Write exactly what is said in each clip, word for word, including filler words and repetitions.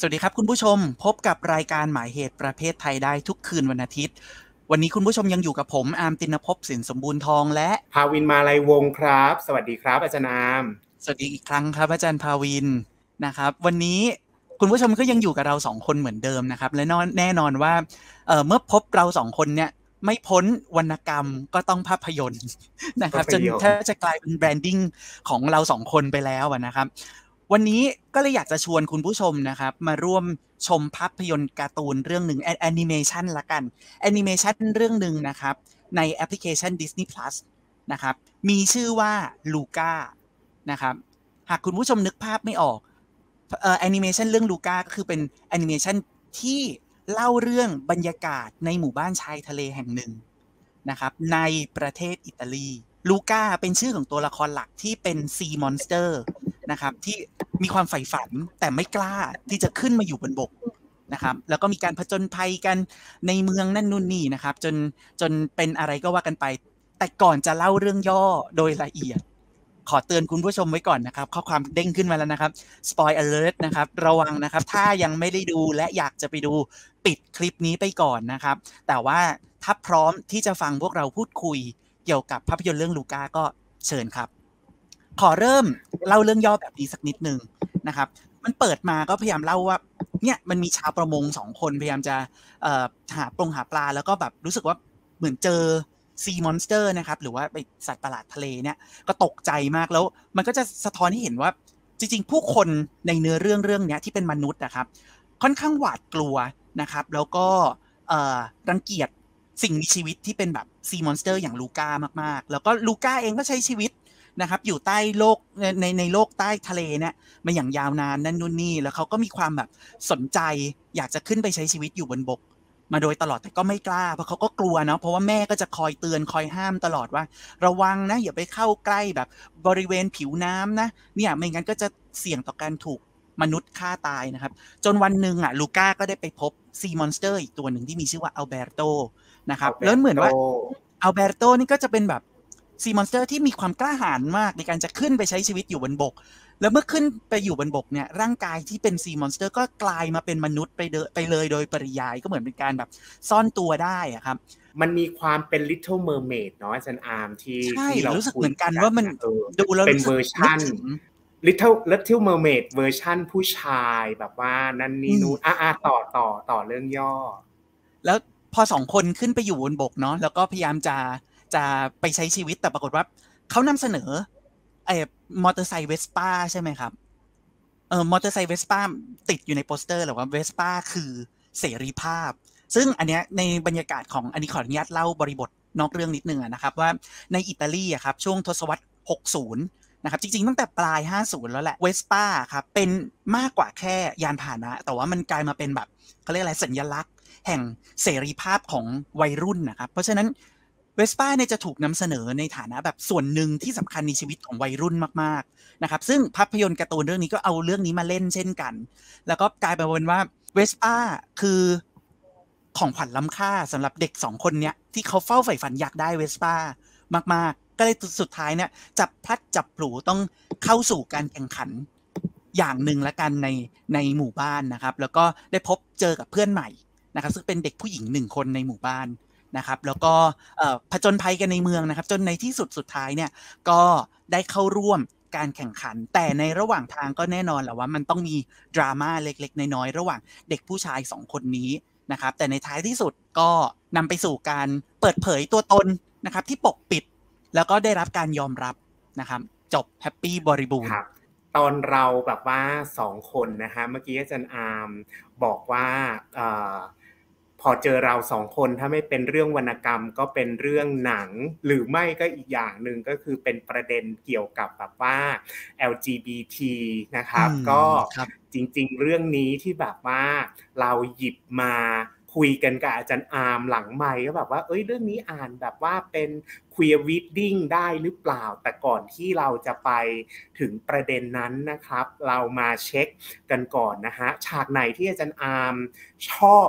สวัสดีครับคุณผู้ชมพบกับรายการหมายเหตุประเภทไทยได้ทุกคืนวันอาทิตย์วันนี้คุณผู้ชมยังอยู่กับผมอาร์มตินภพสินสมบูรณ์ทองและภาวินมาลัยวงศ์ครับสวัสดีครับอาจารย์อาร์มสวัสดีอีกครั้งครับอาจารย์ภาวินนะครับวันนี้คุณผู้ชมก็ยังอยู่กับเราสองคนเหมือนเดิมนะครับและแน่นอนว่าเอ่อเมื่อพบเราสองคนเนี่ยไม่พ้นวรรณกรรมก็ต้องภาพยนตร์นะครับจนแทบจะกลายเป็นแบรนดิ้งของเราสองคนไปแล้วนะครับวันนี้ก็เลยอยากจะชวนคุณผู้ชมนะครับมาร่วมชมภาพยนตร์การ์ตูนเรื่องหนึ่งแอนิเมชันละกันแอนิเมชันเรื่องหนึ่งนะครับในแอปพลิเคชัน Disney Plus นะครับมีชื่อว่าลูก้านะครับหากคุณผู้ชมนึกภาพไม่ออกเอ่อแอนิเมชันเรื่องลูก้าก็คือเป็นแอนิเมชันที่เล่าเรื่องบรรยากาศในหมู่บ้านชายทะเลแห่งหนึ่งนะครับในประเทศอิตาลีลูก้าเป็นชื่อของตัวละครหลักที่เป็นซีมอนสเตอร์นะครับที่มีความใฝ่ฝันแต่ไม่กล้าที่จะขึ้นมาอยู่บนบกนะครับแล้วก็มีการผจญภัยกันในเมืองนั่นนู่นนี่นะครับจนจนเป็นอะไรก็ว่ากันไปแต่ก่อนจะเล่าเรื่องย่อโดยละเอียดขอเตือนคุณผู้ชมไว้ก่อนนะครับข้อความเด้งขึ้นมาแล้วนะครับ Spoil alert นะครับระวังนะครับถ้ายังไม่ได้ดูและอยากจะไปดูปิดคลิปนี้ไปก่อนนะครับแต่ว่าถ้าพร้อมที่จะฟังพวกเราพูดคุยเกี่ยวกับภาพยนตร์เรื่องลูก้าก็เชิญครับขอเริ่มเล่าเรื่องย่อแบบนี้สักนิดนึงนะครับมันเปิดมาก็พยายามเล่าว่าเนี่ยมันมีชาวประมงสองคนพยายามจะเอ่อหาปลงหาปลาแล้วก็แบบรู้สึกว่าเหมือนเจอซีมอนสเตอร์นะครับหรือว่าไปสัตว์ประหลาดทะเลเนี่ยก็ตกใจมากแล้วมันก็จะสะท้อนให้เห็นว่าจริงๆผู้คนในเนื้อเรื่องเรื่องนี้ที่เป็นมนุษย์นะครับค่อนข้างหวาดกลัวนะครับแล้วก็เอ่อรังเกียจสิ่งมีชีวิตที่เป็นแบบซีมอนสเตอร์อย่างลูก้ามากๆแล้วก็ลูก้าเองก็ใช้ชีวิตนะครับอยู่ใต้โลกในในโลกใต้ทะเลเนี่ยมาอย่างยาวนานนั่นนู่นนี่แล้วเขาก็มีความแบบสนใจอยากจะขึ้นไปใช้ชีวิตอยู่บนบกมาโดยตลอดแต่ก็ไม่กล้าเพราะเขาก็กลัวเนาะเพราะว่าแม่ก็จะคอยเตือนคอยห้ามตลอดว่าระวังนะอย่าไปเข้าใกล้แบบบริเวณผิวน้ำนะเนี่ยไม่งั้นก็จะเสี่ยงต่อการถูกมนุษย์ฆ่าตายนะครับจนวันหนึ่งอ่ะลูก้าก็ได้ไปพบซีมอนสเตอร์อีกตัวหนึ่งที่มีชื่อว่าอัลเบโตนะครับแล้วเหมือนว่าอัลเบโตนี่ก็จะเป็นแบบซีมอนสเตอร์ที่มีความกล้าหาญมากในการจะขึ้นไปใช้ชีวิตอยู่บนบกแล้วเมื่อขึ้นไปอยู่บนบกเนี่ยร่างกายที่เป็นซีมอนสเตอร์ก็กลายมาเป็นมนุษย์ไปเดไปเลยโดยปริยายก็เหมือนเป็นการแบบซ่อนตัวได้อะครับมันมีความเป็น Little Mermaid เนาะอาจารย์อาร์มที่ที่เรารู้สึกเหมือนกันว่ามันดูแล้วเป็นเวอร์ชัน Little Little Mermaid เวอร์ชันผู้ชายแบบว่านั่นนี่นู่นอ่าต่อต่อต่อเรื่องย่อแล้วพอสองคนขึ้นไปอยู่บนบกเนาะแล้วก็พยายามจะจะไปใช้ชีวิตแต่ปรากฏว่าเขานำเสนอไอ้มอเตอร์ไซค์เวสป้าใช่ไหมครับเออมอเตอร์ไซค์เวสป้าติดอยู่ในโปสเตอร์หรือว่าเวสป้าคือเสรีภาพซึ่งอันเนี้ยในบรรยากาศของอันนี้ขออนุญาตเล่าบริบทนอกเรื่องนิดนึงนะครับว่าในอิตาลีอะครับช่วงทศวรรษหกสิบนะครับจริงๆตั้งแต่ปลายห้าสิบแล้วแหละเวสป้าครับเป็นมากกว่าแค่ยานพาหนะแต่ว่ามันกลายมาเป็นแบบเขาเรียกอะไรสัญลักษณ์แห่งเสรีภาพของวัยรุ่นนะครับเพราะฉะนั้นเวสป้าเนี่ยจะถูกนำเสนอในฐานะแบบส่วนหนึ่งที่สำคัญในชีวิตของวัยรุ่นมากๆนะครับซึ่งภาพยนตร์การ์ตูนเรื่องนี้ก็เอาเรื่องนี้มาเล่นเช่นกันแล้วก็กลายเป็นว่าเวสป้าคือของขวัญล้ำค่าสำหรับเด็กสองคนเนี้ยที่เขาเฝ้าใฝ่ฝันอยากได้เวสป้ามากๆก็เลยสุดท้ายเนี่ยจับพลัดจับผลูต้องเข้าสู่การแข่งขันอย่างหนึ่งละกันในในหมู่บ้านนะครับแล้วก็ได้พบเจอกับเพื่อนใหม่นะครับซึ่งเป็นเด็กผู้หญิงหนึ่งคนในหมู่บ้านนะครับแล้วก็ผจญภัยกันในเมืองนะครับจนในที่สุดสุดท้ายเนี่ยก็ได้เข้าร่วมการแข่งขันแต่ในระหว่างทางก็แน่นอนแหละว่ามันต้องมีดราม่าเล็กๆน้อยๆระหว่างเด็กผู้ชายสองคนนี้นะครับแต่ในท้ายที่สุดก็นำไปสู่การเปิดเผยตัวตนนะครับที่ปกปิดแล้วก็ได้รับการยอมรับนะครับจบแฮปปี้บริบูรณ์ตอนเราแบบว่าสองคนนะฮะเมื่อกี้อาจารย์อาร์มบอกว่าพอเจอเราสองคนถ้าไม่เป็นเรื่องวรรณกรรมก็เป็นเรื่องหนังหรือไม่ก็อีกอย่างหนึ่งก็คือเป็นประเด็นเกี่ยวกับแบบว่า แอล จี บี ที นะครับก็จริงๆเรื่องนี้ที่แบบว่าเราหยิบมาคุยกันกับอาจารย์อาร์มหลังไมค์ก็แบบว่าเอ้ยเรื่องนี้อ่านแบบว่าเป็น queer reading ได้หรือเปล่าแต่ก่อนที่เราจะไปถึงประเด็นนั้นนะครับเรามาเช็คกันก่อนนะฮะฉากไหนที่อาจารย์อาร์มชอบ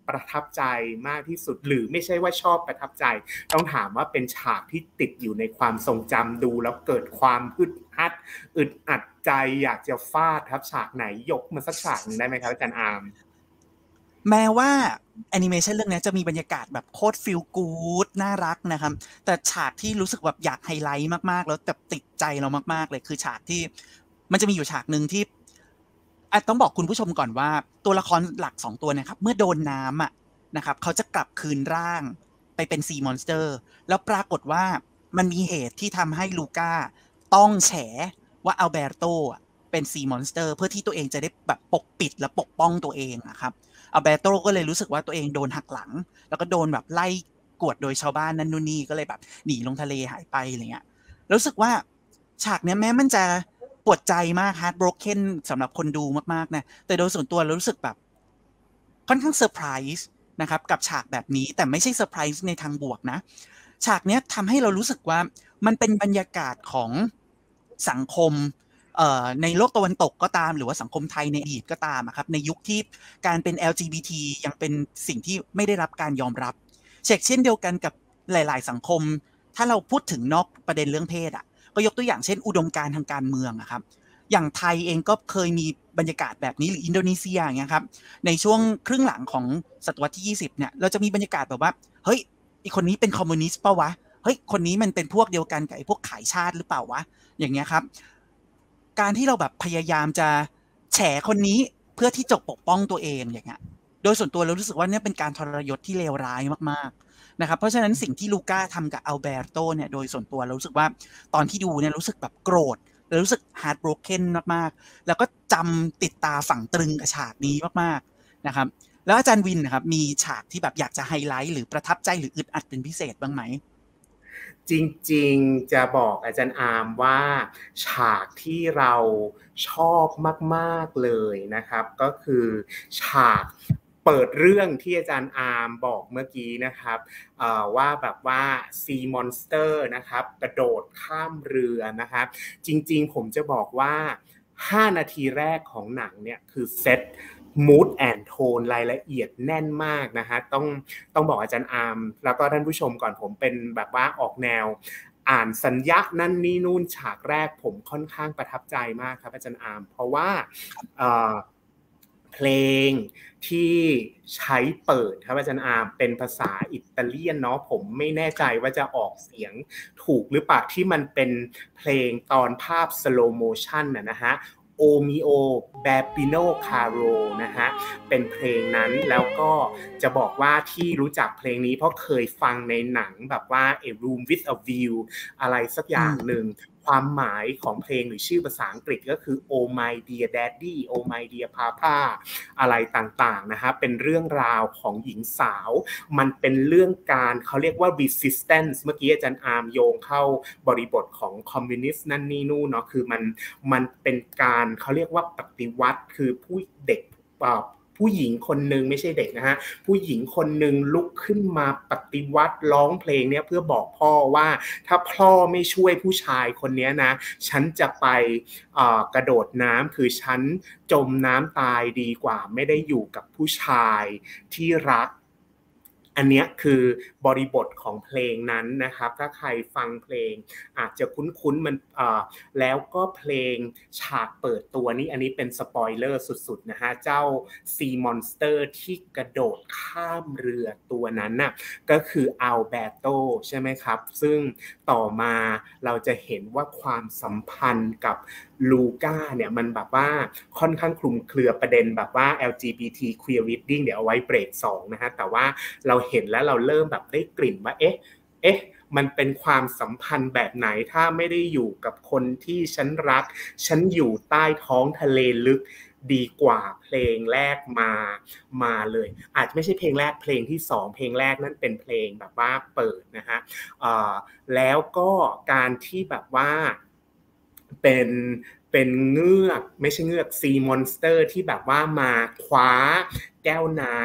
ประทับใจมากที่สุดหรือไม่ใช่ว่าชอบประทับใจต้องถามว่าเป็นฉากที่ติดอยู่ในความทรงจำดูแล้วเกิดความอึดอัดอึดอัดใจอยากจะฟาดครับฉากไหนยกมาสักฉากนึงได้ไหมครับอาจารย์อาร์มแม้ว่าแอนิเมชันเรื่องนี้จะมีบรรยากาศแบบโคตรฟีลกู๊ดน่ารักนะครับแต่ฉากที่รู้สึกแบบอยากไฮไลท์มากๆแล้วแบบติดใจเรามากๆเลยคือฉากที่มันจะมีอยู่ฉากหนึ่งที่อ่ะต้องบอกคุณผู้ชมก่อนว่าตัวละครหลักสองตัวเนี่ยครับเมื่อโดนน้ำอ่ะนะครับเขาจะกลับคืนร่างไปเป็นซีมอนสเตอร์แล้วปรากฏว่ามันมีเหตุที่ทำให้ลูก้าต้องแฉว่าอัลเบร์โตเป็นซีมอนสเตอร์เพื่อที่ตัวเองจะได้แบบปกปิดและปกป้องตัวเองนะครับอัลเบร์โตก็เลยรู้สึกว่าตัวเองโดนหักหลังแล้วก็โดนแบบไล่กวดโดยชาวบ้านนั่นนู่นนี่ก็เลยแบบหนีลงทะเลหายไปอะไรเงี้ยรู้สึกว่าฉากเนี้ยแม้มันจะปวดใจมาก heartbroken สำหรับคนดูมากๆนะแต่โดยส่วนตัวเรารู้สึกแบบค่อนข้างเซอร์ไพรส์นะครับกับฉากแบบนี้แต่ไม่ใช่เซอร์ไพรส์ในทางบวกนะฉากเนี้ยทำให้เรารู้สึกว่ามันเป็นบรรยากาศของสังคมในโลกตะวันตกก็ตามหรือว่าสังคมไทยในอดีตก็ตามครับในยุคที่การเป็น แอล จี บี ที ยังเป็นสิ่งที่ไม่ได้รับการยอมรับเช่นเช่นเดียวกันกับหลายๆสังคมถ้าเราพูดถึงนอกประเด็นเรื่องเพศอ่ะก็ยกตัวอย่างเช่นอุดมการณ์ทางการเมืองอะครับอย่างไทยเองก็เคยมีบรรยากาศแบบนี้หรืออินโดนีเซียอย่างเงี้ยครับในช่วงครึ่งหลังของศตวรรษที่ยี่สิบเนี่ยเราจะมีบรรยากาศแบบว่าเฮ้ยอีคนนี้เป็นคอมมิวนิสต์ป่าววะเฮ้ยคนนี้มันเป็นพวกเดียวกันกับไอ้พวกขายชาติหรือเปล่าวะอย่างเงี้ยครับการที่เราแบบพยายามจะแฉคนนี้เพื่อที่จะปกป้องตัวเองอย่างเงี้ยโดยส่วนตัวเรารู้สึกว่าเนี่ยเป็นการทรยศที่เลวร้ายมากๆนะครับเพราะฉะนั้นสิ่งที่ลูก้าทำกับอัลเบร์โตเนี่ยโดยส่วนตัวเรารู้สึกว่าตอนที่ดูเนี่ยรู้สึกแบบโกรธแล้วรู้สึก heartbroken มากๆแล้วก็จำติดตาฝังตรึงกับฉากนี้มากๆนะครับแล้วอาจารย์วินนะครับมีฉากที่แบบอยากจะไฮไลท์หรือประทับใจหรืออึดอัดเป็นพิเศษบ้างไหมจริงๆจะบอกอาจารย์อาร์มว่าฉากที่เราชอบมากๆเลยนะครับก็คือฉากเปิดเรื่องที่อาจารย์อาร์มบอกเมื่อกี้นะครับว่าแบบว่าซีมอนสเตอร์นะครับกระโดดข้ามเรือนะครับจริงๆผมจะบอกว่าห้านาทีแรกของหนังเนี่ยคือเซตmood and tone รายละเอียดแน่นมากนะฮะต้องต้องบอกอาจารย์อาร์มแล้วก็ท่านผู้ชมก่อนผมเป็นแบบว่าออกแนวอ่านสัญญานั่นนี่นู่นฉากแรกผมค่อนข้างประทับใจมากครับอาจารย์อาร์มเพราะว่าเอ่อเพลงที่ใช้เปิดครับอาจารย์อาร์มเป็นภาษาอิตาเลียนเนาะผมไม่แน่ใจว่าจะออกเสียงถูกหรือเปล่าที่มันเป็นเพลงตอนภาพสโลโมชันนะฮะโอมิโอแบปิโนคาโรนะฮะเป็นเพลงนั้นแล้วก็จะบอกว่าที่รู้จักเพลงนี้เพราะเคยฟังในหนังแบบว่า A Room with a View อะไรสักอย่างหนึ่งความหมายของเพลงหรือชื่อภาษาอังกฤษก็คือ Oh My Dear Daddy Oh My Dear Papa อะไรต่างๆนะฮะเป็นเรื่องราวของหญิงสาวมันเป็นเรื่องการเขาเรียกว่า resistance เมื่อกี้อาจารย์อาร์มโยงเข้าบริบทของคอมมิวนิสต์นั่นนี่นู่นเนาะคือมันมันเป็นการเขาเรียกว่าปฏิวัติคือผู้เด็กผู้หญิงคนนึงไม่ใช่เด็กนะฮะผู้หญิงคนนึงลุกขึ้นมาปฏิวัติร้องเพลงเนี้ยเพื่อบอกพ่อว่าถ้าพ่อไม่ช่วยผู้ชายคนนี้นะฉันจะไปกระโดดน้ำคือฉันจมน้ำตายดีกว่าไม่ได้อยู่กับผู้ชายที่รักอันนี้คือบริบทของเพลงนั้นนะครับถ้าใครฟังเพลงอาจจะคุ้นๆมันแล้วก็เพลงฉากเปิดตัวนี้อันนี้เป็นสปอยเลอร์สุดๆนะฮะเจ้าซีมอนสเตอร์ที่กระโดดข้ามเรือตัวนั้นน่ะก็คืออัลเบร์โตใช่ไหมครับซึ่งต่อมาเราจะเห็นว่าความสัมพันธ์กับลูก้าเนี่ยมันแบบว่าค่อนข้างคลุมเครือประเด็นแบบว่า แอล จี บี ที Queer Reading เดี๋ยวเอาไว้เบรกสองนะฮะแต่ว่าเราเห็นแล้วเราเริ่มแบบได้กลิ่นว่าเอ๊ะเอ๊ะมันเป็นความสัมพันธ์แบบไหนถ้าไม่ได้อยู่กับคนที่ฉันรักฉันอยู่ใต้ท้องทะเลลึกดีกว่าเพลงแรกมามาเลยอาจจะไม่ใช่เพลงแรกเพลงที่สองเพลงแรกนั่นเป็นเพลงแบบว่าเปิดนะฮะแล้วก็การที่แบบว่าเป็นเป็นเงือกไม่ใช่เงือกซีมอนสเตอร์ที่แบบว่ามาคว้าแก้วน้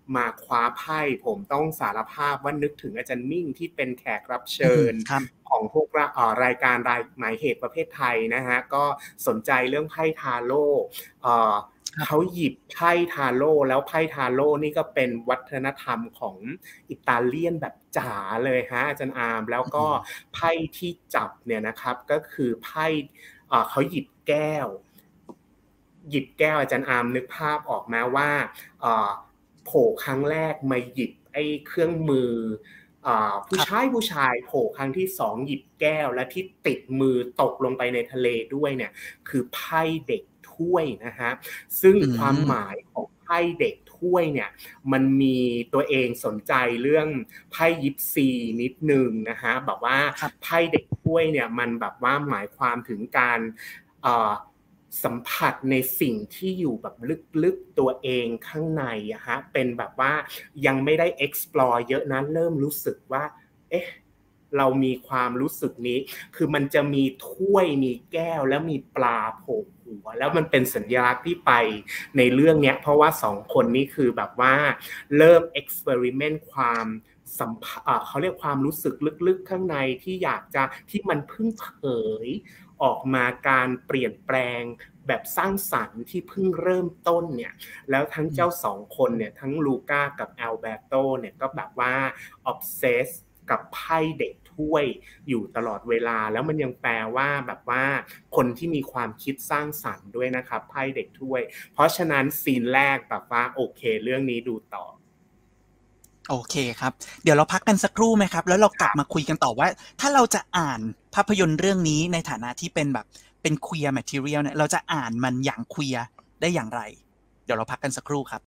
มาคว้าไพ่ผมต้องสารภาพว่านึกถึงอาจารย์มิ่งที่เป็นแขกรับเชิอืญมครับของพวกเราเอ่อรายการรายหมายเหตุประเภทไทยนะฮะก็สนใจเรื่องไพ่ทาโร่เอ่อเขาครับหยิบไพ่ทาโร่แล้วไพ่ทาโร่นี่ก็เป็นวัฒนธรรมของอิตาเลียนแบบจ๋าเลยฮะอาจารย์อาร์มแล้วก็อืมไพ่ที่จับเนี่ยนะครับก็คือไพ่เอ่อเขาหยิบแก้วหยิบแก้วอาจารย์อาร์มนึกภาพออกมาว่าเอ่อโผล่ครั้งแรกมาหยิบไอ้เครื่องมืออ่าคผู้รับชายผู้ชายโผล่ครั้งที่สองหยิบแก้วและที่ติดมือตกลงไปในทะเลด้วยเนี่ยคือไพ่เด็กถ้วยนะฮะซึ่งอืความหมมายของไพ่เด็กถ้วยเนี่ยมันมีตัวเองสนใจเรื่องไพ่ยิปซีนิดนึงนะฮะแบบว่าครับไพ่เด็กถ้วยเนี่ยมันแบบว่าหมายความถึงการเอ่อสัมผัสในสิ่งที่อยู่แบบลึกๆตัวเองข้างในอะฮะเป็นแบบว่ายังไม่ได้ explore เยอะนะเริ่มรู้สึกว่าเอ๊ะเรามีความรู้สึกนี้คือมันจะมีถ้วยมีแก้วแล้วมีปลาโผล่หัวแล้วมันเป็นสัญลักษณ์ที่ไปในเรื่องเนี้ยเพราะว่าสองคนนี้คือแบบว่าเริ่ม experiment ความสัมผัสอ่าเขาเรียกความรู้สึกลึกๆข้างในที่อยากจะที่มันเพิ่งเผยออกมาการเปลี่ยนแปลงแบบสร้างสรรค์ที่เพิ่งเริ่มต้นเนี่ยแล้วทั้งอืมเจ้าสองคนเนี่ยทั้งลูก้ากับแอลเบโตเนี่ยก็แบบว่า obsess กับไพ่เด็กถ้วยอยู่ตลอดเวลาแล้วมันยังแปลว่าแบบว่าคนที่มีความคิดสร้างสรรค์ด้วยนะครับไพ่เด็กถ้วยเพราะฉะนั้นซีนแรกแบบว่าโอเคเรื่องนี้ดูต่อโอเคครับเดี๋ยวเราพักกันสักครู่ไหมครับแล้วเรากลับมาคุยกันต่อว่าถ้าเราจะอ่านภาพยนตร์เรื่องนี้ในฐานะที่เป็นแบบเป็น queer material เนี่ยเราจะอ่านมันอย่าง queer ได้อย่างไรเดี๋ยวเราพักกันสักครู่ครับ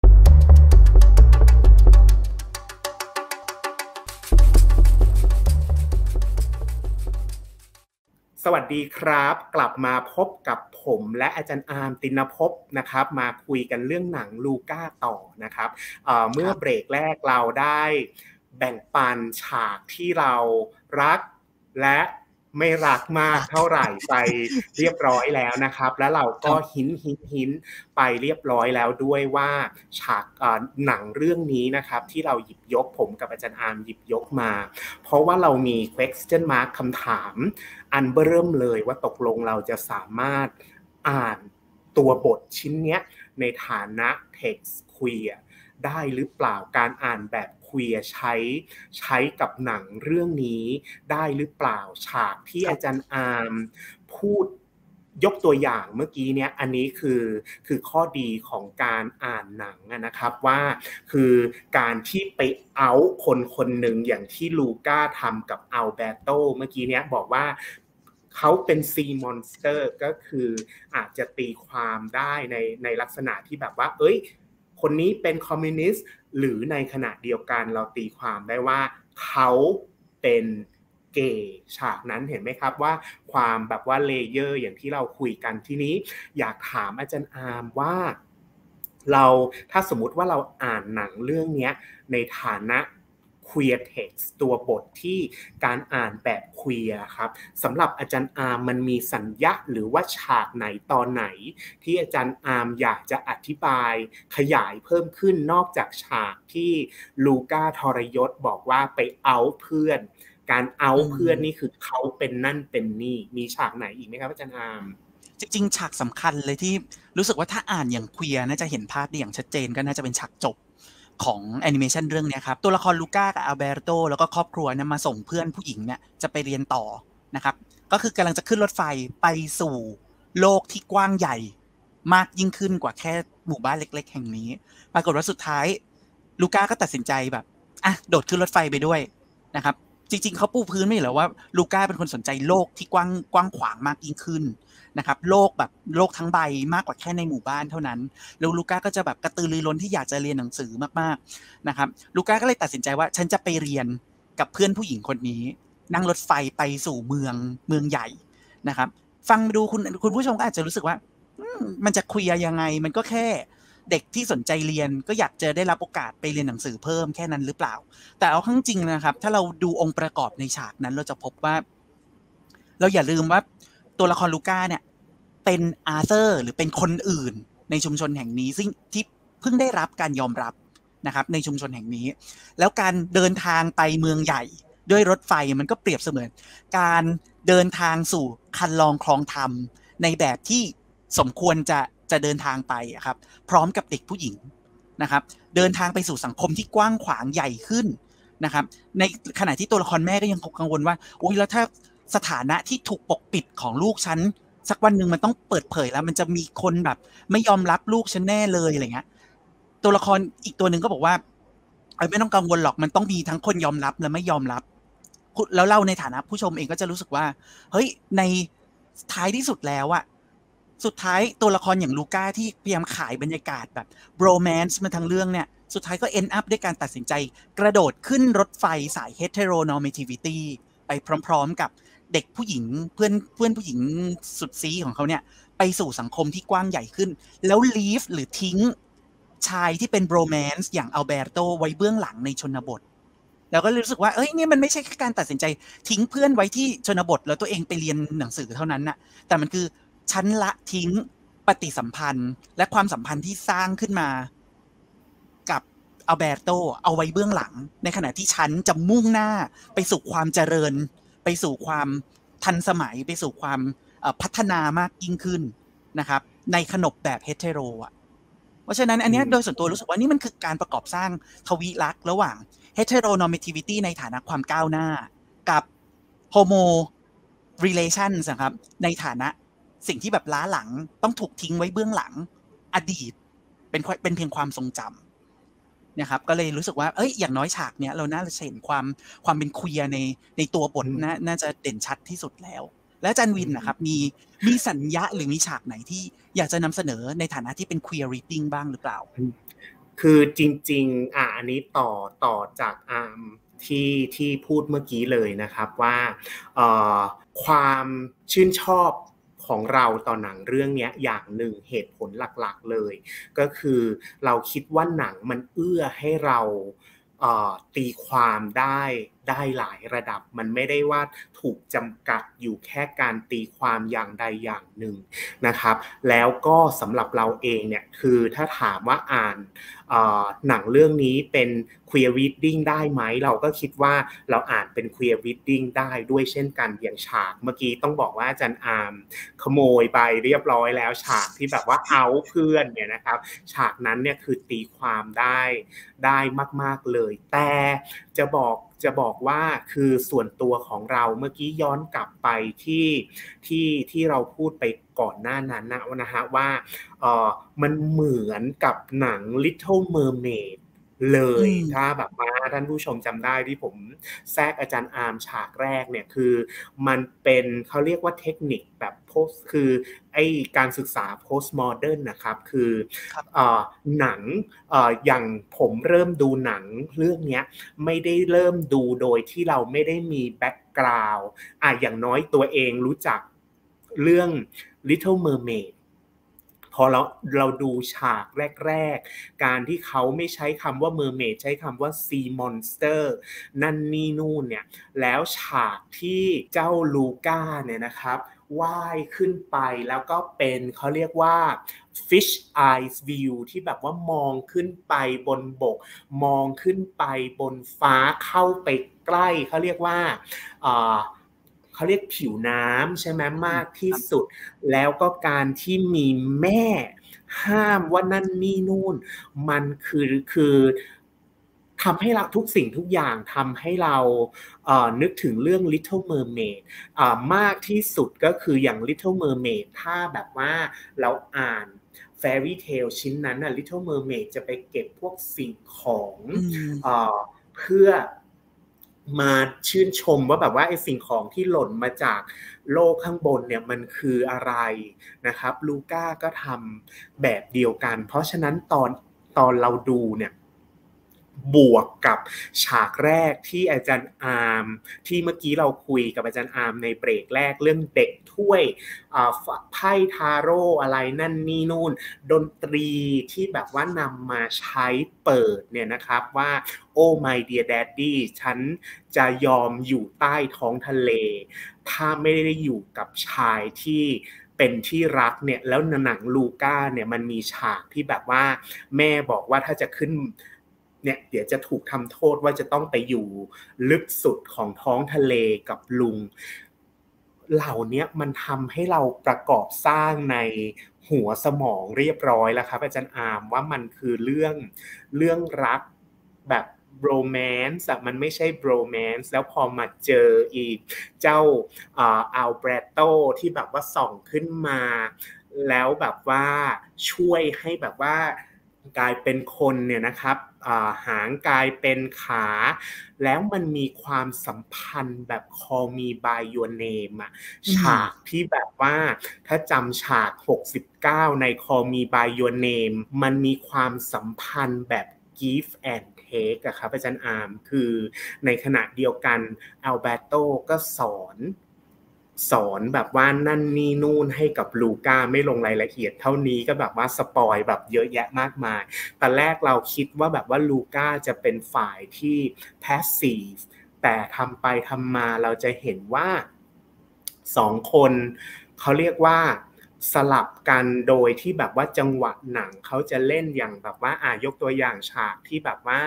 สวัสดีครับกลับมาพบกับผมและอาจารย์อาร์มตินภพนะครับมาคุยกันเรื่องหนังลูก้าต่อนะครับเอ่อคเมื่อรับเบรกแรกเราได้แบ่งปันฉากที่เรารักและไม่รักมากรักเท่าไหร่ไปเรียบร้อยแล้วนะครับแล้วเราก็ครับหินหินหินไปเรียบร้อยแล้วด้วยว่าฉากเอ่อหนังเรื่องนี้นะครับที่เราหยิบยกผมกับอาจารย์อาร์มหยิบยกมา เพราะว่าเรามี question mark คำถามอันเบิ่มเลยว่าตกลงเราจะสามารถอ่านตัวบทชิ้นเนี้ยในฐานะ text queer ได้หรือเปล่าการอ่านแบบ queer ใช้ใช้กับหนังเรื่องนี้ได้หรือเปล่าฉากที่ครับอาจารย์อาร์มพูดยกตัวอย่างเมื่อกี้เนี้ยอันนี้คือคือข้อดีของการอ่านหนังนะครับว่าคือการที่ไปเอาคนคนหนึ่งอย่างที่ลูก้าทำกับอัลเบโตเมื่อกี้เนี้ยบอกว่าเขาเป็นซีมอนสเตอร์ก็คืออาจจะตีความได้ในในลักษณะที่แบบว่าเอ้ยคนนี้เป็นคอมมิวนิสต์หรือในขณะเดียวกันเราตีความได้ว่าเขาเป็นเกย์ฉากนั้นเห็นไหมครับว่าความแบบว่าเลเยอร์อย่างที่เราคุยกันทีนี้อยากถามอาจารย์อาร์มว่าเราถ้าสมมุติว่าเราอ่านหนังเรื่องนี้ในฐานะ queer text ตัวบทที่การอ่านแบบ queer ครับสำหรับอาจารย์อาร์มมันมีสัญญาหรือว่าฉากไหนตอนไหนที่อาจารย์อาร์มอยากจะอธิบายขยายเพิ่มขึ้นนอกจากฉากที่ลูก้าทรยศบอกว่าไปเอาเพื่อนการเอาอืเพื่อนมนี่คือเขาเป็นนั่นเป็นนี่มีฉากไหนอีกไหมครับอาจารย์อาร์มจริงๆฉากสำคัญเลยที่รู้สึกว่าถ้าอ่านอย่าง queer น่าจะเห็นภาพได้อย่างชัดเจนก็น่าจะเป็นฉากจบของแอนิเมชันเรื่องเนี้ยครับตัวละครลูก้ากับอัลเบโตแล้วก็ครอบครัวเนี่ยมาส่งเพื่อนผู้หญิงเนี่ยจะไปเรียนต่อนะครับก็คือกำลังจะขึ้นรถไฟไปสู่โลกที่กว้างใหญ่มากยิ่งขึ้นกว่าแค่หมู่บ้านเล็กๆแห่งนี้ปรากฏว่าสุดท้ายลูก้าก็ตัดสินใจแบบอ่ะโดดขึ้นรถไฟไปด้วยนะครับจริงๆเขาปูพื้นไม่เหรอว่าลูก้าเป็นคนสนใจโลกที่กว้างกว้างขวางมากยิ่งขึ้นนะครับโลกแบบโลกทั้งใบมากกว่าแค่ในหมู่บ้านเท่านั้นแล้วลูก้าก็จะแบบกระตือรือร้นที่อยากจะเรียนหนังสือมากๆนะครับลูก้าก็เลยตัดสินใจว่าฉันจะไปเรียนกับเพื่อนผู้หญิงคนนี้นั่งรถไฟไปสู่เมืองเมืองใหญ่นะครับฟังดูคุณคุณผู้ชมก็อาจจะรู้สึกว่ามันจะคุยยังไงมันก็แค่เด็กที่สนใจเรียนก็อยากจะได้รับโอกาสไปเรียนหนังสือเพิ่มแค่นั้นหรือเปล่าแต่เอาข้างจริงนะครับถ้าเราดูองค์ประกอบในฉากนั้นเราจะพบว่าเราอย่าลืมว่าตัวละครลูก้าเนี่ยเป็นอาร์เธอร์หรือเป็นคนอื่นในชุมชนแห่งนี้ซึ่งที่เพิ่งได้รับการยอมรับนะครับในชุมชนแห่งนี้แล้วการเดินทางไปเมืองใหญ่ด้วยรถไฟมันก็เปรียบเสมือนการเดินทางสู่คันลองคลองธรรมในแบบที่สมควรจะจะเดินทางไปครับพร้อมกับเด็กผู้หญิงนะครับเดินทางไปสู่สังคมที่กว้างขวางใหญ่ขึ้นนะครับในขณะที่ตัวละครแม่ก็ยังกังวลว่าโอ๊ยแล้วถ้าสถานะที่ถูกปกปิดของลูกฉันสักวันหนึ่งมันต้องเปิดเผยแล้วมันจะมีคนแบบไม่ยอมรับลูกฉันแน่เลยอะไรเงี้ยตัวละครอีกตัวหนึ่งก็บอกว่าไม่ต้องกังวลหรอกมันต้องมีทั้งคนยอมรับและไม่ยอมรับแล้วเราในฐานะผู้ชมเองก็จะรู้สึกว่าเฮ้ยในท้ายที่สุดแล้วอะสุดท้ายตัวละครอย่างลูก้าที่พยายามขายบรรยากาศแบบโรแมนซ์มาทั้งเรื่องเนี่ยสุดท้ายก็ end up ด้วยการตัดสินใจกระโดดขึ้นรถไฟสาย heteronormativity ไปพร้อมๆกับเด็กผู้หญิงเพื่อนเพื่อนผู้หญิงสุดซีของเขาเนี่ยไปสู่สังคมที่กว้างใหญ่ขึ้นแล้ว leave หรือทิ้งชายที่เป็นโรแมนซ์อย่างอัลเบโตไว้เบื้องหลังในชนบทแล้วก็รู้สึกว่าเอ้ยนี่มันไม่ใช่แค่การตัดสินใจทิ้งเพื่อนไว้ที่ชนบทแล้วตัวเองไปเรียนหนังสือเท่านั้นน่ะแต่มันคือฉันละทิ้งปฏิสัมพันธ์และความสัมพันธ์ที่สร้างขึ้นมากับอัลเบโตเอาไว้เบื้องหลังในขณะที่ฉันจะมุ่งหน้าไปสู่ความเจริญไปสู่ความทันสมัยไปสู่ความพัฒนามากยิ่งขึ้นนะครับในขนบแบบเฮเทโรอ่ะเพราะฉะนั้นอันนี้โดยส่วนตัวรู้สึกว่านี่มันคือการประกอบสร้างทวิลักษณ์ระหว่าง heteronormativity ในฐานะความก้าวหน้ากับ homo relations นะครับในฐานะสิ่งที่แบบล้าหลังต้องถูกทิ้งไว้เบื้องหลังอดีตเป็นเป็นเพียงความทรงจำนะครับก็เลยรู้สึกว่าเอ้ยอย่างน้อยฉากเนี้ยเราน่าจะเห็นความความเป็นเคลียร์ในในตัวบทนะน่าจะเด่นชัดที่สุดแล้วแล้วอาจารย์วินนะครับมีมีสัญญาหรือมีฉากไหนที่อยากจะนำเสนอในฐานะที่เป็น queer reading บ้างหรือเปล่าคือจริงๆอ่ะอันนี้ต่อต่อจากอาร์มที่ที่พูดเมื่อกี้เลยนะครับว่าเอ่อความชื่นชอบของเราต่อหนังเรื่องนี้อย่างหนึ่งเหตุผลหลักๆเลยก็คือเราคิดว่าหนังมันเอื้อให้เราเอ่อตีความได้ได้หลายระดับมันไม่ได้ว่าถูกจำกัดอยู่แค่การตีความอย่างใดอย่างหนึ่งนะครับแล้วก็สำหรับเราเองเนี่ยคือถ้าถามว่าอ่านเอ่อหนังเรื่องนี้เป็น queer reading ได้ไหมเราก็คิดว่าเราอ่านเป็น queer reading ได้ด้วยเช่นกันอย่างฉากเมื่อกี้ต้องบอกว่าอาจารย์อาร์มขโมยไปเรียบร้อยแล้วฉากที่แบบว่าเอาเพื่อนเนี่ยนะครับฉากนั้นเนี่ยคือตีความได้ได้มากๆเลยแต่จะบอกจะบอกว่าคือส่วนตัวของเราเมื่อกี้ย้อนกลับไปที่ที่ที่เราพูดไปก่อนหน้านั้นนะนะฮะว่าเอ่อมันเหมือนกับหนัง Little Mermaid เลยถ้าแบบว่าท่านผู้ชมจำได้ที่ผมแทรกอาจารย์อาร์มฉากแรกเนี่ยคือมันเป็นเขาเรียกว่าเทคนิคแบบโพสคือไอการศึกษา post modern นะครับคือเอ่อหนังเอ่ออย่างผมเริ่มดูหนังเรื่องนี้ไม่ได้เริ่มดูโดยที่เราไม่ได้มีแบ็คกราวด์อ่ะอย่างน้อยตัวเองรู้จักเรื่อง Little Mermaidพอเราเราดูฉากแรกๆการที่เขาไม่ใช้คำว่า mermaid ใช้คำว่า sea monster นั่นนี่นู่นเนี่ยแล้วฉากที่เจ้าลูก้าเนี่ยนะครับว่ายขึ้นไปแล้วก็เป็นเขาเรียกว่า fish eyes view ที่แบบว่ามองขึ้นไปบนบกมองขึ้นไปบนฟ้าเข้าไปใกล้เขาเรียกว่าอ่าเขาเรียกผิวน้ำใช่ไหมมากที่สุดแล้วก็การที่มีแม่ห้ามว่านั่นนี่นู่นมันคือคือทำให้เราทุกสิ่งทุกอย่างทำให้เราเอ่อนึกถึงเรื่อง Little Mermaid อ่ามากที่สุดก็คืออย่าง Little Mermaid ถ้าแบบว่าเราอ่าน Fairy Tale ชิ้นนั้นน่ะ Little Mermaid จะไปเก็บพวกสิ่งของเอ่อเพื่อมาชื่นชมว่าแบบว่าไอ้สิ่งของที่หล่นมาจากโลกข้างบนเนี่ยมันคืออะไรนะครับลูก้าก็ทำแบบเดียวกันเพราะฉะนั้นตอนตอนเราดูเนี่ยบวกกับฉากแรกที่อาจารย์อาร์มที่เมื่อกี้เราคุยกับอาจารย์อาร์มในเบรกแรกเรื่องเด็กถ้วยไพ่ทาโร่อะไรนั่นนี่นู่นดนตรีที่แบบว่านำมาใช้เปิดเนี่ยนะครับว่า Oh my dear daddy ฉันจะยอมอยู่ใต้ท้องทะเลถ้าไม่ได้อยู่กับชายที่เป็นที่รักเนี่ยแล้วหนังลูก้าเนี่ยมันมีฉากที่แบบว่าแม่บอกว่าถ้าจะขึ้นเนี่ยเดี๋ยวจะถูกทำโทษว่าจะต้องไปอยู่ลึกสุดของท้องทะเลกับลุงเหล่านี้มันทำให้เราประกอบสร้างในหัวสมองเรียบร้อยแล้วครับอาจารย์อาร์มว่ามันคือเรื่องเรื่องรักแบบโรแมนต์อะมันไม่ใช่โรแมนต์แล้วพอมาเจออีกเจ้าอัลเบรโตที่แบบว่าส่องขึ้นมาแล้วแบบว่าช่วยให้แบบว่ากลายเป็นคนเนี่ยนะครับหางกลายเป็นขาแล้วมันมีความสัมพันธ์แบบ Call Me by Your Name อ่ะฉากที่แบบว่าถ้าจำฉากหกสิบเก้าใน Call Me by Your Name มันมีความสัมพันธ์แบบ Give and Take อะครับอาจารย์อาร์มคือในขณะเดียวกันอัลเบโตก็สอนสอนแบบว่านั่นนี่นู่นให้กับลูก้าไม่ลงรายละเอียดเท่านี้ก็แบบว่าสปอยแบบเยอะแยะมากมายแต่แรกเราคิดว่าแบบว่าลูก้าจะเป็นฝ่ายที่แพสซีฟแต่ทำไปทำมาเราจะเห็นว่าสองคนเขาเรียกว่าสลับกันโดยที่แบบว่าจังหวะหนังเขาจะเล่นอย่างแบบว่าอ่ะยกตัวอย่างฉากที่แบบว่า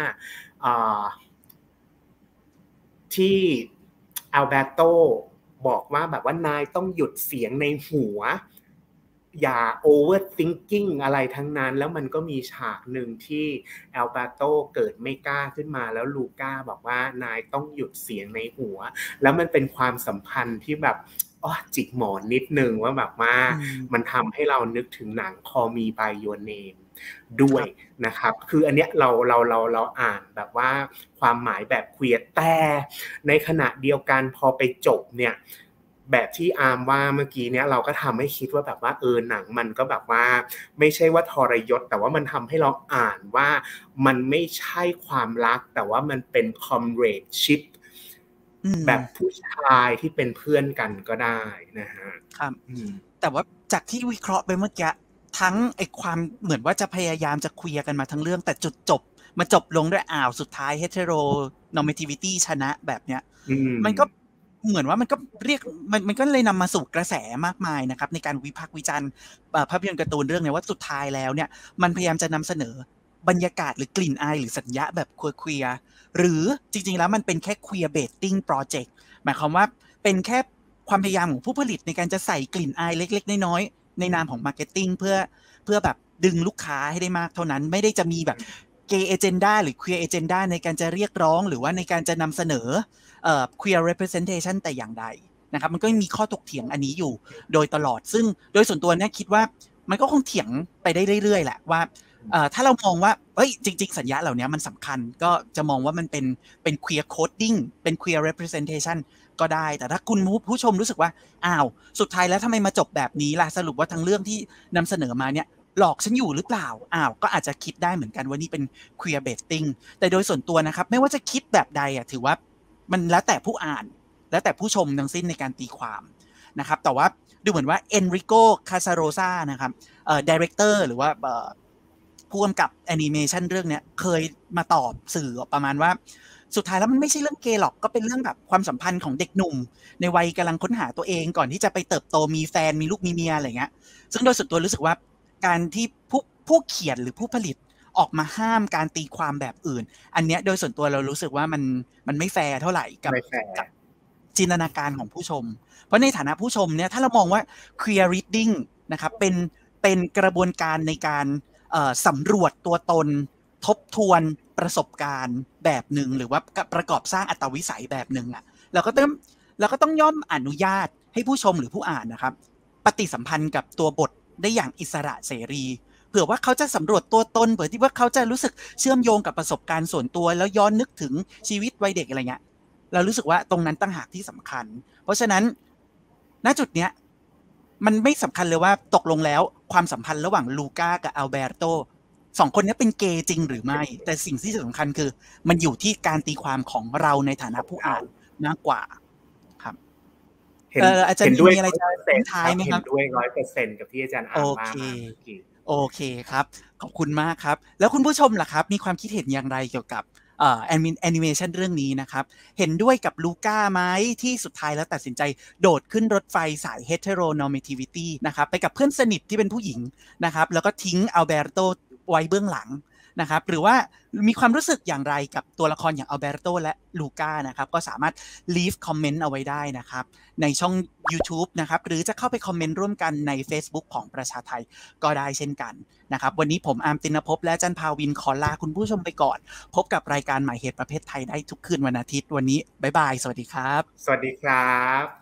ที่อัลเบโตบอกว่าแบบว่านายต้องหยุดเสียงในหัวอย่า overthinking อะไรทั้งนั้นแล้วมันก็มีฉากหนึ่งที่อัลเบโตเกิดไม่กล้าขึ้นมาแล้วลูก้าบอกว่านายต้องหยุดเสียงในหัวแล้วมันเป็นความสัมพันธ์ที่แบบอ๋อจิกหมอนนิดนึงว่าแบบว่ามันทำให้เรานึกถึงหนัง Call Me by Your Name ด้วยนะครับคืออันเนี้ยเราเราเราเราอ่านแบบว่าความหมายแบบเคลียร์แต่ในขณะเดียวกันพอไปจบเนี่ยแบบที่อาร์มว่าเมื่อกี้เนี้ยเราก็ทำให้คิดว่าแบบว่าเออหนังมันก็แบบว่าไม่ใช่ว่าทรยศแต่ว่ามันทำให้เราอ่านว่ามันไม่ใช่ความรักแต่ว่ามันเป็น comradeship แบบผู้ชายที่เป็นเพื่อนกันก็ได้นะฮะครับแต่ว่าจากที่วิเคราะห์ไปเมื่อกี้ทั้งไอ้ความเหมือนว่าจะพยายามจะเคลียร์กันมาทั้งเรื่องแต่จุดจบมาจบลงด้วยอ้าวสุดท้าย heteronormativity ชนะแบบเนี้ยมันก็เหมือนว่ามันก็เรียกมันมันก็เลยนำมาสู่กระแสมากมายนะครับในการวิพากษ์วิจารณ์ภาพยนตร์การ์ตูนเรื่องนี้ว่าสุดท้ายแล้วเนี่ยมันพยายามจะนำเสนอบรรยากาศหรือกลิ่นอายหรือสัญญาแบบเคลียร์หรือจริงๆแล้วมันเป็นแค่ queer baiting project หมายความว่าเป็นแค่ความพยายามของผู้ผลิตในการจะใส่กลิ่นอายเล็กๆน้อยๆในนามของ marketing เพื่อเพื่อแบบดึงลูกค้าให้ได้มากเท่านั้นไม่ได้จะมีแบบ gay agenda หรือ queer agenda ในการจะเรียกร้องหรือว่าในการจะนำเสนอเอ่อ queer representation แต่อย่างใดนะครับมันก็มีข้อถกเถียงอันนี้อยู่โดยตลอดซึ่งโดยส่วนตัวเนี่ยคิดว่ามันก็คงเถียงไปได้เรื่อยๆแหละว่าเอ่อถ้าเรามองว่าเอ้ยจริงๆสัญญาเหล่านี้มันสำคัญก็จะมองว่ามันเป็นเป็น queer coding เป็น queer representation ก็ได้แต่ถ้าคุณผู้ชมรู้สึกว่าอ้าวสุดท้ายแล้วทำไมมาจบแบบนี้ล่ะสรุปว่าทั้งเรื่องที่นำเสนอมาเนี่ยหลอกฉันอยู่หรือเปล่าอ้าวก็อาจจะคิดได้เหมือนกันว่านี่เป็น queer baiting แต่โดยส่วนตัวนะครับไม่ว่าจะคิดแบบใดอ่ะถือว่ามันแล้วแต่ผู้อ่านแล้วแต่ผู้ชมทั้งสิ้นในการตีความนะครับแต่ว่าดูเหมือนว่าเอนริโกคาซาโรซานะครับเอ่อ director หรือว่าเอ่อผู้กำกับแอนิเมชันเรื่องนี้เคยมาตอบสื่อประมาณว่าสุดท้ายแล้วมันไม่ใช่เรื่องเกย์หรอกก็เป็นเรื่องแบบความสัมพันธ์ของเด็กหนุ่มในวัยกำลังค้นหาตัวเองก่อนที่จะไปเติบโตมีแฟนมีลูกมีเมียอะไรเงี้ยซึ่งโดยส่วนตัวรู้สึกว่าการที่ผู้ผู้เขียนหรือผู้ผลิตออกมาห้ามการตีความแบบอื่นอันเนี้ยโดยส่วนตัวเรารู้สึกว่ามันมันไม่แฟร์เท่าไหร่กับกับจินตนาการของผู้ชมเพราะในฐานะผู้ชมเนี่ยถ้าเรามองว่า queer reading นะครับเป็นเป็นกระบวนการในการสำรวจตัวตนทบทวนประสบการณ์แบบหนึ่งหรือว่าประกอบสร้างอัตวิสัยแบบหนึ่งอ่ะเราก็ต้องเราก็ต้องย่อมอนุญาตให้ผู้ชมหรือผู้อ่านนะครับปฏิสัมพันธ์กับตัวบทได้อย่างอิสระเสรีเผื่อว่าเขาจะสำรวจตัวตนเผื่อที่ว่าเขาจะรู้สึกเชื่อมโยงกับประสบการณ์ส่วนตัวแล้วย้อนนึกถึงชีวิตวัยเด็กอะไรเงี้ยเรารู้สึกว่าตรงนั้นต่างหากที่สำคัญเพราะฉะนั้นณจุดเนี้ยมันไม่สำคัญเลยว่าตกลงแล้วความสัมพันธ์ระหว่างลูก้ากับอัลเบโตสองคนนี้เป็นเกย์จริงหรือไม่แต่สิ่งที่สำคัญคือมันอยู่ที่การตีความของเราในฐานะผู้อ่านมากกว่าครับเอออาจารย์มีอะไรจะท้ายไหมครับเห็นด้วยร้อยเปอร์เซ็นต์กับที่อาจารย์อ่านว่าโอเคครับขอบคุณมากครับแล้วคุณผู้ชมล่ะครับมีความคิดเห็นอย่างไรเกี่ยวกับเอ่อแอนิเมชันเรื่องนี้นะครับเห็นด้วยกับลูก้าไหมที่สุดท้ายแล้วตัดสินใจโดดขึ้นรถไฟสาย heteronormativity นะครับไปกับเพื่อนสนิทที่เป็นผู้หญิงนะครับแล้วก็ทิ้งอัลเบโตไว้เบื้องหลังนะครับหรือว่ามีความรู้สึกอย่างไรกับตัวละครอย่างอัลเบโตและลูก้านะครับก็สามารถ leave comment เอาไว้ได้นะครับในช่อง YouTube นะครับหรือจะเข้าไปคอมเมนต์ร่วมกันใน Facebook ของประชาไทก็ได้เช่นกันนะครับวันนี้ผมอาร์มตินภพและอาจารย์ภาวินขอลาคุณผู้ชมไปก่อนพบกับรายการหมายเหตุประเภทไทยได้ทุกคืนวันอาทิตย์วันนี้บ๊ายบายสวัสดีครับสวัสดีครับ